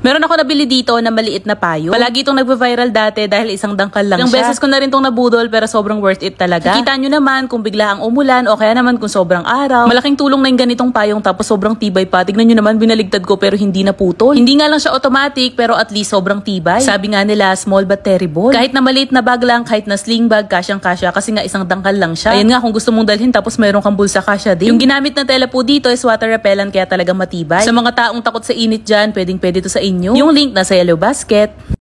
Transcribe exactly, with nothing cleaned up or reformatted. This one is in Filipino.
Meron ako nabili dito na maliit na payo. Palagi itong nagva-viral dati dahil isang dangkal lang Ilang siya. Ilang beses ko na rin itong nabudol pero sobrang worth it talaga. Kikita nyo naman kung bigla ang umulan o kaya naman kung sobrang araw. Malaking tulong na yung ganitong payong tapos sobrang tibay pa. Tignan nyo naman, binaligtad ko pero hindi naputol. Hindi nga lang siya automatic pero at least sobrang tibay. Sabi nga nila, small but terrible. Kahit na maliit na bag lang, kahit na sling bag, kasyang kasya kasi nga isang dangkal lang siya. Ayan nga, kung gusto mong dalhin tapos mayroon kang bulsa, kasya din. Yung ginamit na tela po dito is water repellent kaya talagang matibay. Sa mga taong takot sa init dyan, pwedeng pwede to sa inyo. Yung link nasa yellow basket.